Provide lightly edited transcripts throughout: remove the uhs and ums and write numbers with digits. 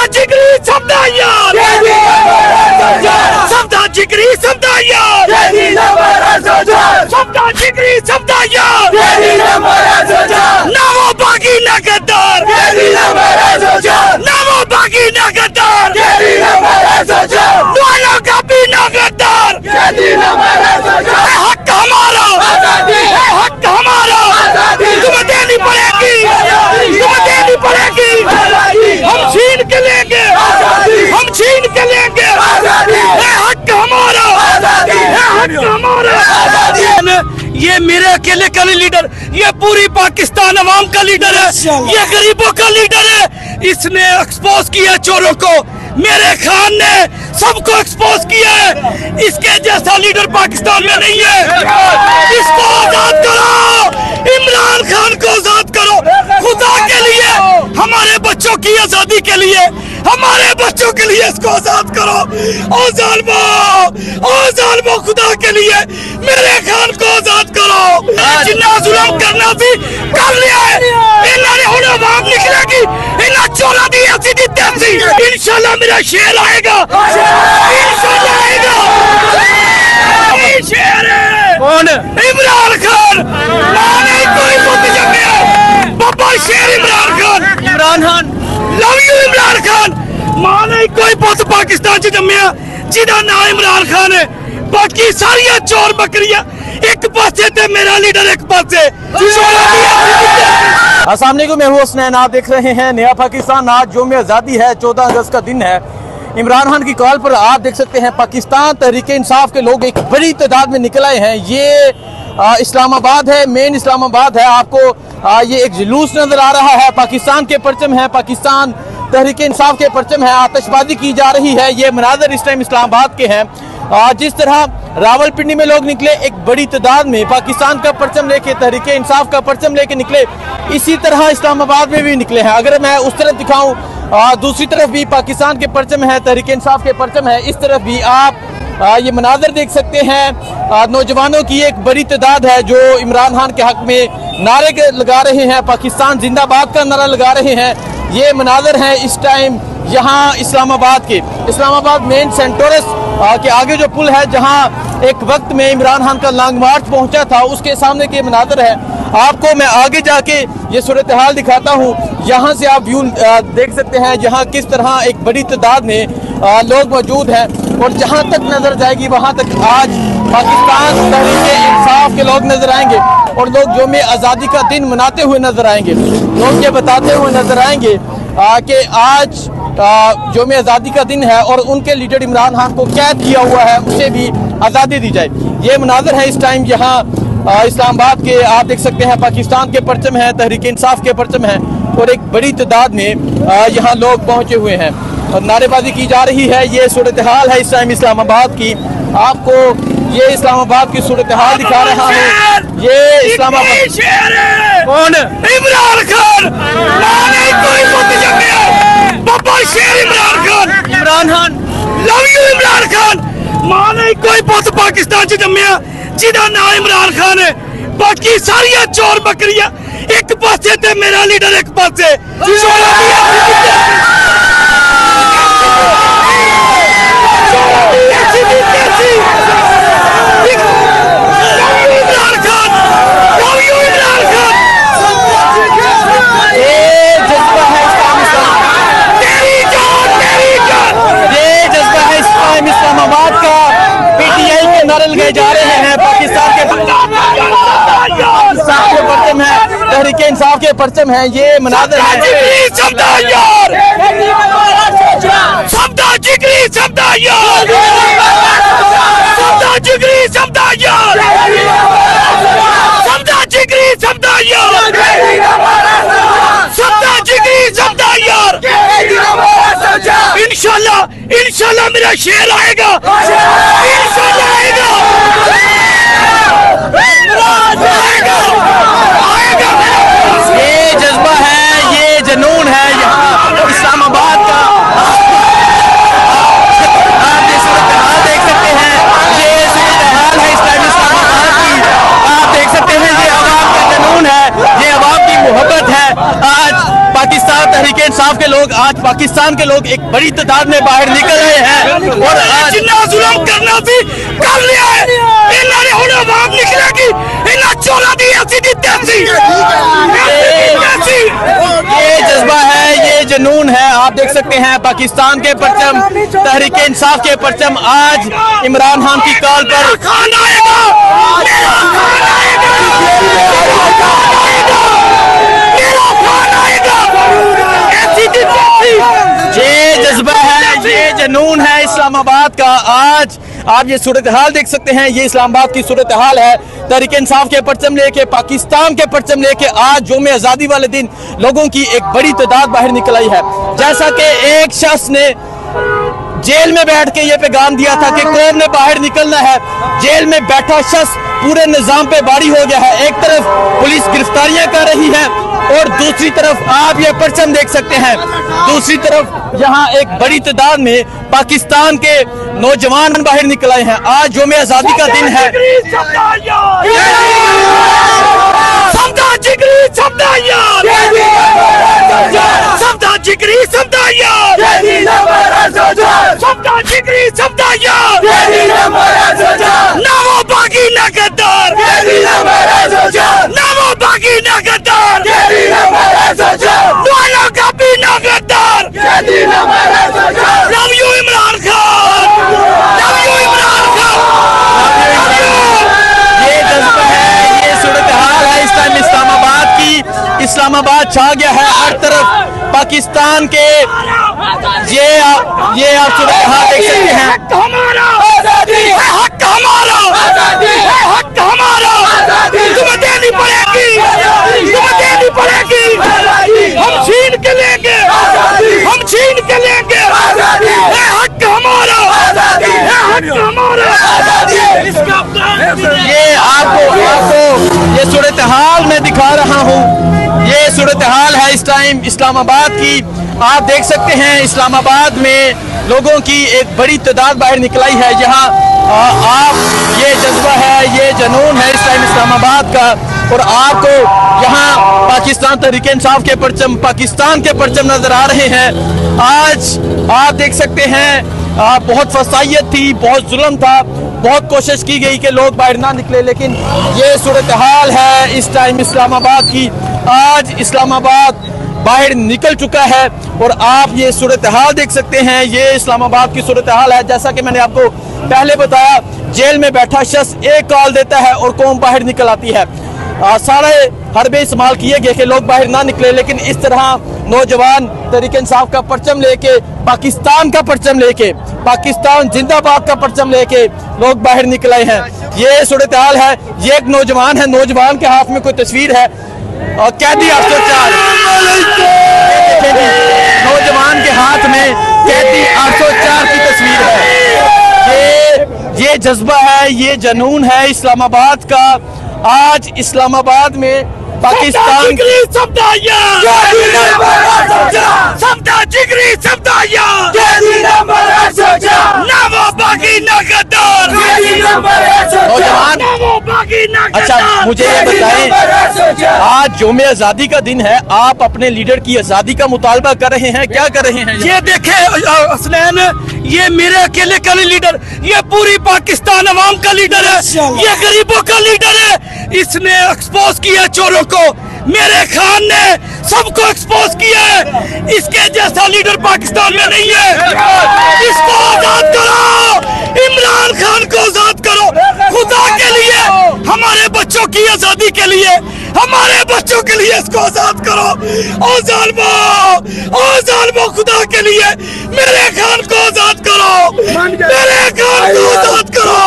जिगरी सबदा यार, सबदा जिगरी सबदा यार, सबदा जिगरी सबदा यार, ना वो बागी ना गद्दार, ना वो बागी ना गद्दार, दोनों का भी ना गद्दार। हक हमारा, हक हमारा, तुम्हें देनी पड़ेगी, तुम्हें देनी पड़ेगी। हम छीन के लेंगे, हम छीन के लेंगे। हक हमारा, हक हमारा। ये मेरे अकेले का नहीं लीडर, ये पूरी पाकिस्तान अवाम का लीडर है, ये गरीबों का लीडर है। इसने एक्सपोज किया चोरों को, मेरे खान ने सबको एक्सपोज किया है। इसके जैसा लीडर पाकिस्तान में नहीं है। इसको आजाद करो, इमरान खान को आजाद करो, खुदा के लिए, हमारे बच्चों की आजादी के लिए, हमारे बच्चों के लिए इसको आजाद करो। ओ जालिमो, ओ जालिमो, खुदा के लिए मेरे खान को आजाद करो। जिन्ना जुल्म करना सी कर लिया है, इन्होंने हुण आवाम निकलेगी, इन्हें चोरा दी ऐसी दी तैसी। इंशाल्लाह मेरा शेर आएगा, इंशाल्लाह आएगा। शेर है कौन? इमरान खान। माने कोई पुत जमे, बाबा शेर इमरान खान। Imran Khan, love you Imran Khan. माने कोई पुत पाकिस्तान च जम्मिया जिदा नाम इमरान खान है। बाकी सारिया चोर बकरियां एक पासे ते मेरा लीडर एक पासे। अस्सलाम वालेकुम, मैं हूं हसनैन, आप देख रहे हैं नया पाकिस्तान। आज यौम आज़ादी है, 14 अगस्त का दिन है। इमरान खान की कॉल पर आप देख सकते हैं पाकिस्तान तहरीक इंसाफ के लोग एक बड़ी तादाद में निकल आए हैं। ये इस्लामाबाद है, मेन इस्लामाबाद है। आपको ये एक जुलूस नजर आ रहा है, पाकिस्तान के परचम है, पाकिस्तान तहरीक इंसाफ के परचम है, आतिशबाजी की जा रही है। ये मनाजर इस टाइम इस्लामाबाद के हैं। जिस तरह रावलपिंडी में लोग निकले एक बड़ी तादाद में पाकिस्तान का परचम लेके, तहरीक इंसाफ का परचम लेके निकले, इसी तरह इस्लामाबाद में भी निकले हैं। अगर मैं उस तरफ दिखाऊं, दूसरी तरफ भी पाकिस्तान के परचम है, तहरीक इंसाफ के परचम है। इस तरफ भी आप ये मनाजर देख सकते हैं। नौजवानों की एक बड़ी तादाद है जो इमरान खान के हक में नारे लगा रहे हैं, पाकिस्तान जिंदाबाद का नारा लगा रहे हैं। ये मनाजर हैं इस टाइम यहाँ इस्लामाबाद के, इस्लामाबाद मेन सेंटोरस के आगे जो पुल है, जहाँ एक वक्त में इमरान खान का लॉन्ग मार्च पहुंचा था, उसके सामने के मनाजर है। आपको मैं आगे जाके ये सूरत हाल दिखाता हूँ। यहाँ से आप व्यू देख सकते हैं, जहाँ किस तरह एक बड़ी तादाद में लोग मौजूद हैं। और जहाँ तक नजर जाएगी वहाँ तक आज पाकिस्तान तहरीक इंसाफ के लोग नजर आएंगे और लोग यौम आज़ादी का दिन मनाते हुए नजर आएंगे। लोग ये बताते हुए नजर आएंगे कि आज यौम आज़ादी का दिन है और उनके लीडर इमरान खान को कैद किया हुआ है, उसे भी आज़ादी दी जाए। ये मनाजर है इस टाइम यहाँ इस्लामाबाद के। आप देख सकते हैं पाकिस्तान के परचम है, तहरीक इंसाफ के परचम है और एक बड़ी तादाद में यहाँ लोग पहुँचे हुए हैं और नारेबाजी की जा रही है। ये सूरत हाल है इस टाइम इस्लामाबाद की। आपको ये इस्लामाबाद की सूरत हाल दिखा रहा हूँ। ये इस्लामाबाद कौन? इमरान खान। माने कोई पुत जमे, बाबा शेर इमरान खान। Imran Khan, love you Imran Khan. माने कोई पुत पाकिस्तान च जम्मिया जिदा नाम इमरान खान है। बाकी सारिया चोर बकरियां एक पासे ते मेरा लीडर एक पासे। इस्लामाबाद का पीटीआई के नारे लगाए जा रहे हैं। पाकिस्तान के परचम है, तहरीक इंसाफ के परचम है। ये मनाजर है। सबदा यार, सबदा जिगरी सबदा यार, सबदा जिगरी सबदा यार, सबदा जिगरी सबदा यार, सबदा जिगरी सबदा यार। इंशाल्लाह, इंशाल्लाह मेरा शेर आएगा, इंशाल्लाह आएगा, आएगा। ये जज्बा है, ये जुनून है यहाँ इस्लामाबाद का। आप ये सूरत हाल देख सकते हैं, ये सूरत हाल है इस टाइम इस्लामाबाद की। आप देख सकते हैं ये अवाम का जुनून है, ये अवाम की मोहब्बत है। आज पाकिस्तान तहरीक इंसाफ के लोग लोग, आज पाकिस्तान के लोग एक बड़ी तादाद में बाहर निकल रहे हैं और आज जिन्ना जुल्म करना सी कर लिया है। इन्होंने हुण आवाम निकलेगी, इन्ना चोला दी ऐसी दी तैसी। ये जज्बा है, ये जुनून है। आप देख सकते हैं पाकिस्तान के परचम, तहरीक इंसाफ के परचम आज इमरान खान की कॉल पर खान आएगा, मेरा खान आएगा, मेरा खान आएगा, ऐसी दी तैसी। ये जज्बा है, ये जुनून है इस्लामाबाद का। आज आप ये सूरत हाल देख सकते हैं, ये इस्लामाबाद की सूरत हाल है। तहरीक इंसाफ के परचम लेके, पाकिस्तान के परचम लेके आज यौम आज़ादी वाले दिन लोगों की एक बड़ी तादाद बाहर निकल आई है। जैसा कि एक शख्स ने जेल में बैठ के ये पैगाम दिया था कि कौम ने बाहर निकलना है, जेल में बैठा शख्स पूरे निजाम पे भारी हो गया है। एक तरफ पुलिस गिरफ्तारियां कर रही है और दूसरी तरफ आप ये परचम देख सकते हैं, दूसरी तरफ यहाँ एक बड़ी तादाद में पाकिस्तान के नौजवान बाहर निकल आए हैं। आज यौम आज़ादी का दिन है। ना वो बागी ना गद्दार, ना वो बागी ना गद्दार, दोनों का भी ना गद्दार। Love you Imran Khan, love you Imran Khan. ये जज्बा है, ये सूरत हाल है इस टाइम इस्लामाबाद की। इस्लामाबाद छा गया है हर तरफ पाकिस्तान के। ये आप सूरत हाल देख सकते हैं। हक हमारा, हक हमारा, हक हमारा, तुम्हें देनी पड़ेगी, तुम्हें देनी पड़ेगी। हम छीन के लेंगे, हम छीन के लेंगे। हक हमारा, हक हमारा। ये आपको ये सूरत हाल मैं दिखा रहा हूँ। ये सूरत हाल है इस टाइम इस्लामाबाद की। आप देख सकते हैं इस्लामाबाद में लोगों की एक बड़ी तादाद बाहर निकलाई है। यहाँ आप ये जज्बा है, ये जुनून है इस टाइम इस्लामाबाद का। और आपको यहाँ पाकिस्तान तहरीक इंसाफ के परचम, पाकिस्तान के परचम नजर आ रहे हैं। आज आप देख सकते हैं बहुत फसाइयत थी, बहुत जुल्म था, बहुत कोशिश की गई कि लोग बाहर ना निकले, लेकिन ये सूरत हाल है इस टाइम इस्लामाबाद की। आज इस्लामाबाद बाहर निकल चुका है और आप ये सूरत हाल देख सकते हैं। ये इस्लामाबाद की सूरत हाल है। जैसा कि मैंने आपको पहले बताया, जेल में बैठा शख्स एक कॉल देता है और कौम बाहर निकल आती है। सारे हरबे इस्तेमाल किए गए कि लोग बाहर ना निकले, लेकिन इस तरह नौजवान तहरीक इंसाफ का परचम लेके, पाकिस्तान का परचम लेके, पाकिस्तान जिंदाबाद का परचम लेके लोग बाहर निकल आए हैं। ये सूरत हाल है। ये एक नौजवान है, नौजवान के हाथ में कोई तस्वीर है और कैदी 804, नौजवान के हाथ में कैदी 804 की तस्वीर है। ये जज्बा है, ये जुनून है इस्लामाबाद का। आज इस्लामाबाद में पाकिस्तान नौजवान। अच्छा, मुझे ये बताएं, आज यौम आज़ादी का दिन है, आप अपने लीडर की आज़ादी का मुतालबा कर रहे हैं, क्या कर रहे हैं? ये देखे हसनैन, ये मेरे अकेले का लीडर, ये पूरी पाकिस्तान अवाम का लीडर है, ये गरीबों का लीडर है। इसने एक्सपोज किया चोरों को, मेरे खान ने सबको एक्सपोज किया है। इसके जैसा लीडर पाकिस्तान में नहीं है। इसको आजाद करो, इमरान खान को आजाद करो, खुदा के लिए, हमारे बच्चों की आजादी के लिए, हमारे बच्चों के लिए इसको आजाद करो। ओ जालिमो, खुदा के लिए मेरे खान को आजाद करो, मेरे खान को आजाद करो।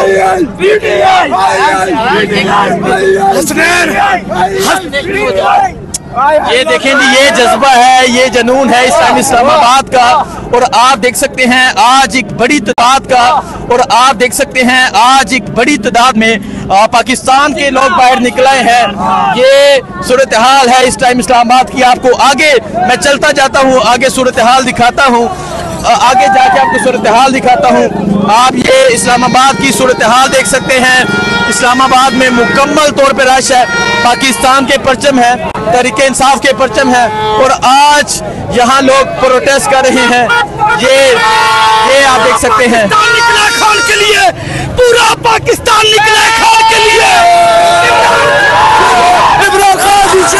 ये देखें जी, ये जज्बा है, ये जुनून है इस टाइम इस्लामाबाद का। और आप देख सकते हैं आज एक बड़ी तादाद का, और आप देख सकते हैं आज एक बड़ी तादाद में पाकिस्तान के लोग बाहर निकले हैं। ये सूरत हाल है इस टाइम इस्लामाबाद की। आपको आगे मैं चलता जाता हूँ, आगे सूरत हाल दिखाता हूँ। आगे जाके आपको सूरत हाल दिखाता हूँ। आप ये इस्लामाबाद की सूरत हाल देख सकते हैं। इस्लामाबाद में मुकम्मल तौर पे रश है, पाकिस्तान के परचम है, तहरीक इंसाफ के परचम है और आज यहाँ लोग प्रोटेस्ट कर रहे हैं। ये आप देख सकते हैं। निकला खान के लिए, पूरा पाकिस्तान निकला खान के लिए। इमरान खान पीछे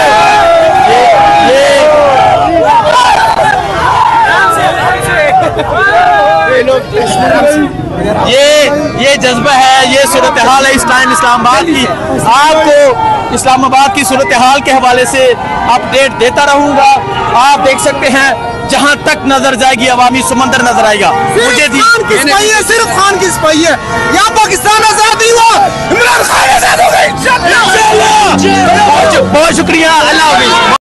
ये जज्बा है, ये सूरत हाल है इस टाइम इस्लामाबाद की। आपको इस्लामाबाद की सूरत हाल के हवाले से अपडेट देता रहूंगा। आप देख सकते हैं, जहां तक नजर जाएगी अवामी समंदर नजर आएगा। मुझे खान की सिपाही है, सिर्फ खान की सिपाही है। यहाँ पाकिस्तान आजाद नहीं हुआ, इमरान खान आजाद हो गए। बहुत शुक्रिया, अल्लाह हाफिज़।